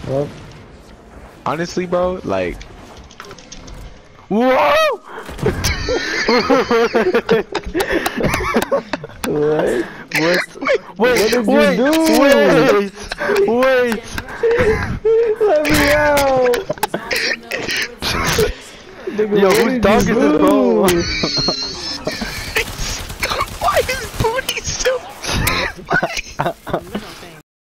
Well, Honestly, bro, like. Whoa! what? What? What Wait, did you wait, do? wait! Let me out! Nigga, Yo, what whose did dog you is this, bro? do? Why is booty so?